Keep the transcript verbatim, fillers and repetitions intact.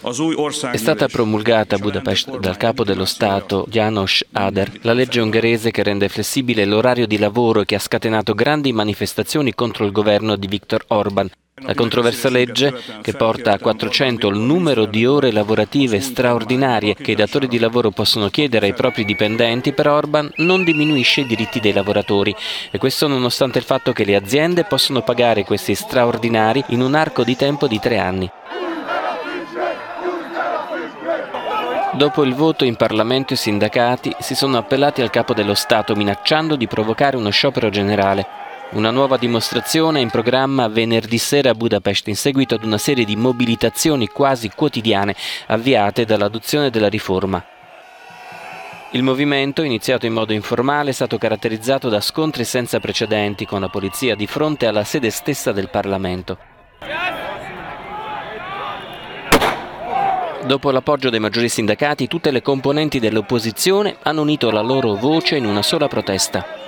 È stata promulgata a Budapest dal capo dello Stato János Áder la legge ungherese che rende flessibile l'orario di lavoro e che ha scatenato grandi manifestazioni contro il governo di Viktor Orbán. La controversa legge, che porta a quattrocento il numero di ore lavorative straordinarie che i datori di lavoro possono chiedere ai propri dipendenti, per Orbán non diminuisce i diritti dei lavoratori, e questo nonostante il fatto che le aziende possono pagare questi straordinari in un arco di tempo di tre anni. Dopo il voto in Parlamento i sindacati si sono appellati al capo dello Stato minacciando di provocare uno sciopero generale. Una nuova dimostrazione è in programma venerdì sera a Budapest in seguito ad una serie di mobilitazioni quasi quotidiane avviate dall'adozione della riforma. Il movimento, iniziato in modo informale, è stato caratterizzato da scontri senza precedenti con la polizia di fronte alla sede stessa del Parlamento. Dopo l'appoggio dei maggiori sindacati, tutte le componenti dell'opposizione hanno unito la loro voce in una sola protesta.